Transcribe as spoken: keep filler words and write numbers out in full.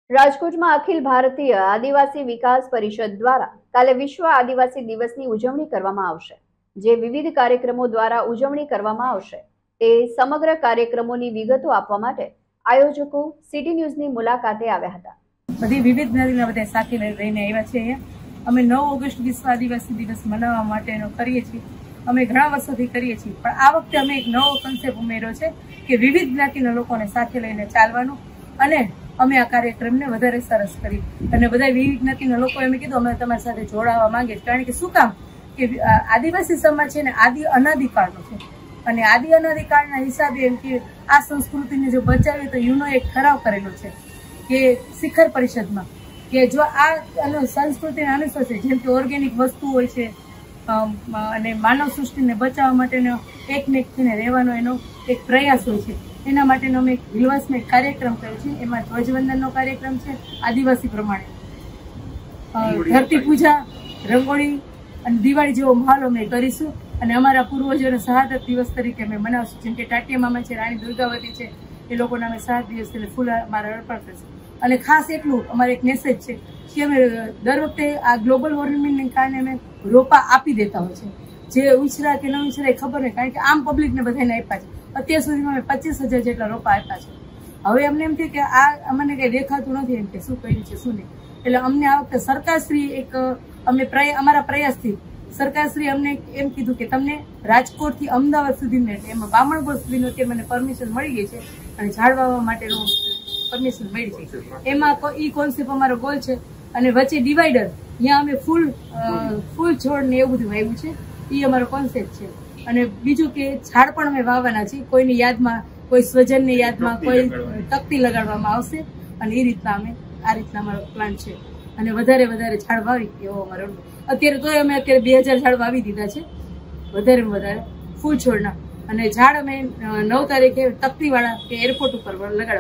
રાજકોટમાં અખિલ ભારતીય આદિવાસી વિકાસ પરિષદ દ્વારા કાલે વિશ્વ આદિવાસી દિવસની ઉજવણી કરવામાં આવશે, જે વિવિધ કાર્યક્રમો દ્વારા ઉજવણી કરવામાં આવશે તે સમગ્ર કાર્યક્રમોની વિગતો આપવા માટે આયોજકો સિટી ન્યૂઝની મુલાકાતે આવ્યા હતા. બધી વિવિધ જ્ઞાતિના બધા સાથે રહીને આવ્યા છે. અમે નવ ઓગસ્ટ વિશ્વ આદિવાસી દિવસ મનાવવા માટેનો કરીએ છીએ. અમે ઘણા વર્ષોથી કરીએ છીએ, પણ આ વખતે અમે એક નવો કોન્સેપ્ટ ઉમેર્યો છે કે વિવિધ જ્ઞાતિના લોકોને સાથે લઈને ચાલવાનું, અને અમે આ કાર્યક્રમને વધારે સરસ કરી અને બધા વિવિધ જ્ઞાતિના લોકો એમ કીધું અમે તમારી સાથે જોડાવા માંગે છે. કારણ કે શું કામ કે આદિવાસી સમાજ છે ને આદિ અનાદિકાળનો છે, અને આદિ અનાદિકાળના હિસાબે એમ કે આ સંસ્કૃતિને જો બચાવીએ તો યુનો એક ઠરાવ કરેલો છે કે શિખર પરિષદમાં કે જો આ સંસ્કૃતિને અનુસર છે, જેમ કે ઓર્ગેનિક વસ્તુ હોય છે અને માનવ સૃષ્ટિને બચાવવા માટેનો એકને એક થઈને રહેવાનો એનો એક પ્રયાસ હોય છે. એના માટેનો અમે એક વિલવાસમાં એક કાર્યક્રમ કર્યો છે. એમાં ધ્વજવંદનનો કાર્યક્રમ છે આદિવાસી પ્રમાણે, ધરતી પૂજા, રંગોળી અને દિવાળી જેવો માહોલ અમે કરીશું. અને અમારા પૂર્વજોનો શહાદત દિવસ તરીકે અમે મનાવશું, જેમ કે ટાટિયા મામા છે, રાણી દુર્ગાવતી છે, એ લોકોના અમે શહાદત દિવસ એટલે ફૂલ અમારા અર્પણ કરીશું. અને ખાસ એટલું અમારે એક મેસેજ છે કે અમે દર વખતે આ ગ્લોબલ વોર્મિંગને કારણે અમે રોપા આપી દેતા હોય છે, જે ઉછરા કે ન ઉછરા એ ખબર નહીં, કારણ કે આમ પબ્લિકને બધાને આપ્યા છે. અત્યાર સુધીમાં અમે પચીસ હજાર જેટલા રોપા આપ્યા છે. હવે અમને એમ થયું કે આ અમને કઈ દેખાતું નથી એમ કે શું કર્યું છે શું નહીં, એટલે અમને આ વખતે સરકારશ્રી એક અમે અમારા પ્રયાસથી સરકારશ્રી અમને એમ કીધું કે તમને રાજકોટથી અમદાવાદ સુધીનો એટલે એમાં બામણગોળ સુધીનો તે મને પરમિશન મળી ગઈ છે અને ઝાડ વાવવા માટેનું પરમિશન મળી છે. એમાં ઈ કોન્સેપ્ટ અમારો ગોલ છે. અને વચ્ચે ડિવાઈડર, ત્યાં અમે ફૂલ ફૂલ છોડ ને એવું બધું વાવ્યું છે. એ અમારો કોન્સેપ્ટ છે. અને બીજું કે ઝાડ પણ અમે વાવવાના છીએ, કોઈની યાદમાં, કોઈ સ્વજનની યાદમાં કોઈ તકતી લગાડવામાં આવશે, અને એ રીતના અમે આ રીતના અમારો પ્લાન છે. અને વધારે વધારે ઝાડ વાવી એવો અમારો અત્યારે તો અમે અત્યારે બે હજાર ઝાડ વાવી દીધા છે, વધારે વધારે ફૂલ છોડના. અને ઝાડ અમે નવ તારીખે તકતીવાળા કે એરપોર્ટ ઉપર લગાડવા